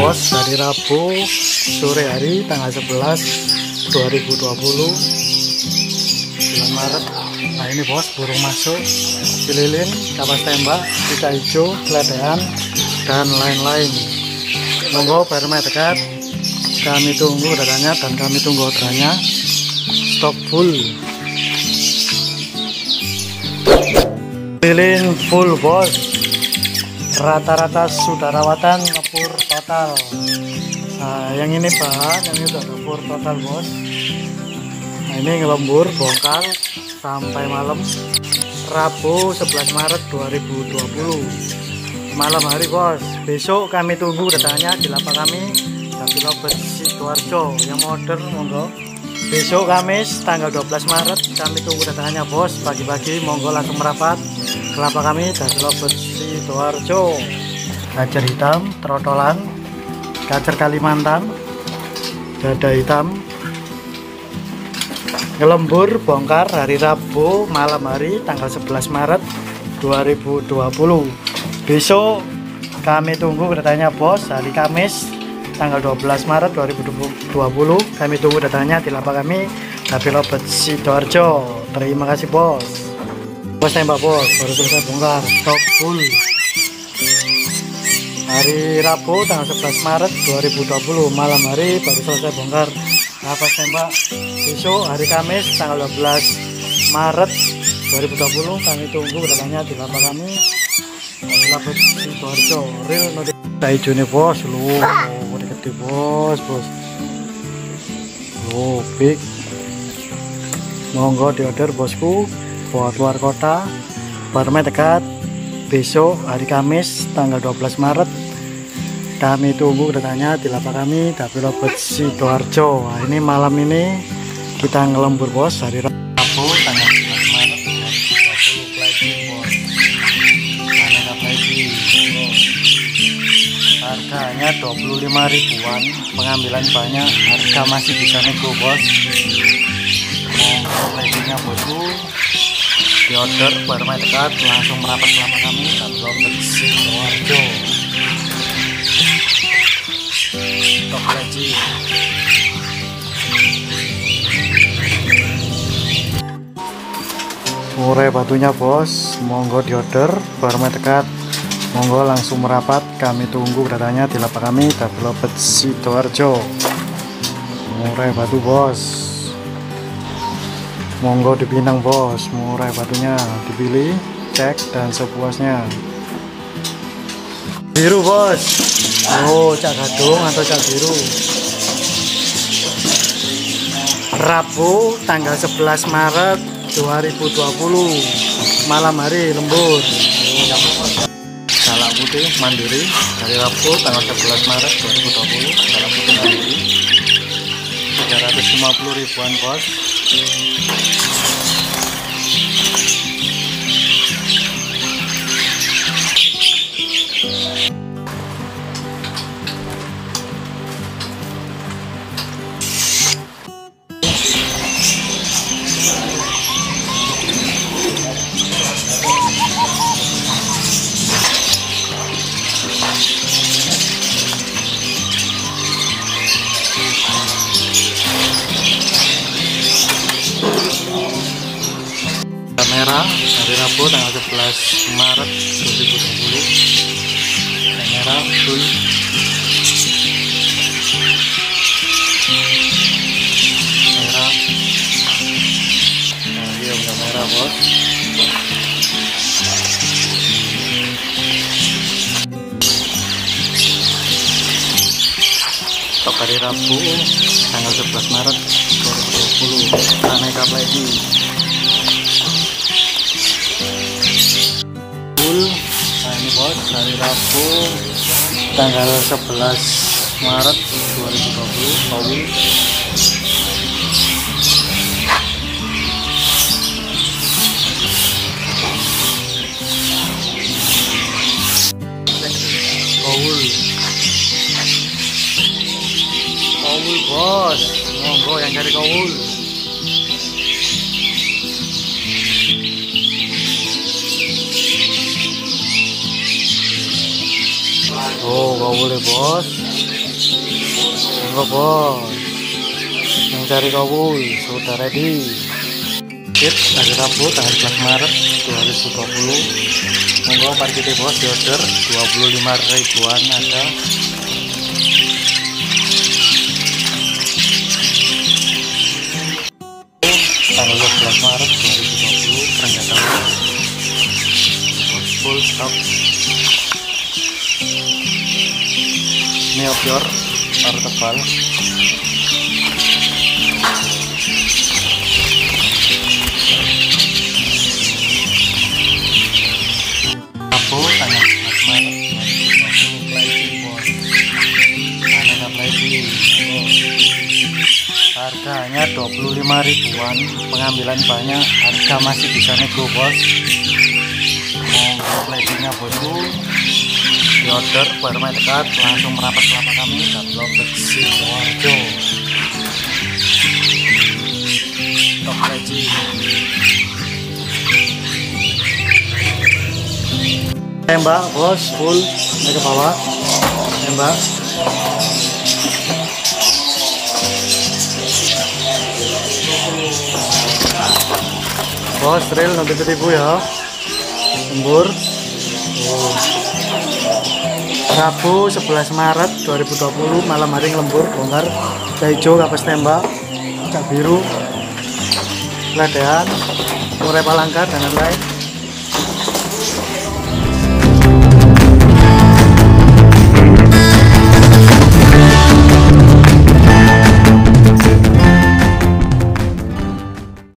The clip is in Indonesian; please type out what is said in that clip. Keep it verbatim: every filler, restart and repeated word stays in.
bos, dari Rabu sore hari tanggal sebelas dua ribu dua puluh bulan Maret. Nah ini bos, burung masuk, cililin, kapas tembak, cicak hijau, keletean, dan lain-lain. Monggo bareng dekat, kami tunggu datanya dan kami tunggu orderannya. Stok full, cililin full bos, rata-rata sudah rawatan ngepur total. Nah yang ini bahan, yang ini sudah ngepur total bos. Nah ini ngelembur bongkar sampai malam Rabu sebelas Maret dua ribu dua puluh malam hari bos. Besok kami tunggu datanya di lapak kami Dapi Lobet Sidoarjo yang modern. Monggo besok Kamis tanggal dua belas Maret kami tunggu datanya bos. Pagi-pagi monggo langsung merapat ke lapak kami Dapi Lobet Sidoarjo. Gajar hitam trotolan, gajar Kalimantan, dada hitam, ngelembur bongkar hari Rabu malam hari tanggal sebelas Maret dua ribu dua puluh. Besok kami tunggu datanya bos. Hari Kamis tanggal dua belas Maret dua ribu dua puluh kami tunggu datanya di lapak kami Dapi Lobet Sidoarjo. Terima kasih bos. Bos tembak bos, baru selesai bongkar, stok full. Hari Rabu tanggal sebelas Maret dua ribu dua puluh malam hari baru selesai bongkar kapas tembak. Besok hari Kamis tanggal dua belas Maret dua ribu dua puluh kami tunggu datanya di lapak kami Dapi Lobet Sidoarjo. Real notif hijaunya bos, lu gede bos bos, lu big. Monggo diorder bosku buat luar kota, barangnya dekat. Besok hari Kamis tanggal dua belas Maret kami tunggu datanya di lapak kami Dapi Lobet Sidoarjo. Nah, ini malam ini kita ngelembur bos. Hari Rabu tanggal sebelas Maret dua ribu dua puluh lagi bos. Aneka lagi bos. Harganya dua puluh lima ribuan, pengambilan banyak, harga masih bisa nego bos. Mau laginya bosku di order barang dekat langsung merapat selama kami Dapi Lobet Sidoarjo. Stok lagi murai batunya bos, monggo di order barang dekat, monggo langsung merapat. Kami tunggu datanya di lapak kami Dapi Lobet Sidoarjo. Murai batu bos, monggo dipinang bos. Murai batunya dipilih, cek dan sepuasnya. Biru bos, oh cak gadung atau cak biru. Rabu tanggal sebelas Maret dua ribu dua puluh malam hari lembur. Salak putih mandiri hari Rabu tanggal sebelas Maret dua ribu dua puluh, salak putih mandiri tiga ratus lima puluh ribuan bos. Merah hari Rabu tanggal sebelas Maret dua ribu dua puluh, merah full. Merah, nah dia udah merah bos. Stok hari Rabu tanggal sebelas Maret dua ribu dua puluh, aneka lagi. Nah ini bos, hari Rabu tanggal sebelas Maret dua ribu dua puluh, Paul. Paul. Paul bos, monggo yang cari Paul. Oh, gak boleh bos. monggo bos. Yang cari kawul sudah ready. Tip hari Rabu tanggal sebelas Maret dua ribu dua puluh. Monggo parkir bos di order dua puluh lima ribuan ada. Tanggal dua belas Maret dua ribu dua puluh Renggata full stock. Ini opior taruh tebal. Rabu tanggal sebelas Maret dua ribu dua puluh Playful bos. Aneka Playful. Harganya dua puluh lima ribuan, pengambilan banyak, harga masih bisa nego bos. Mau playfulnya bosku di order baru main dekat langsung merapat ke lapak kami dan Lobet Sidoarjo. Top lagi tembak bos, full naik ke bawah tembak. Bos trail nanti ribu ya, lembur. Oh. Rabu sebelas Maret dua ribu dua puluh malam hari lembur bongkar hijau kapas tembak, cak biru, ledean, murai palangka dan lain-lain.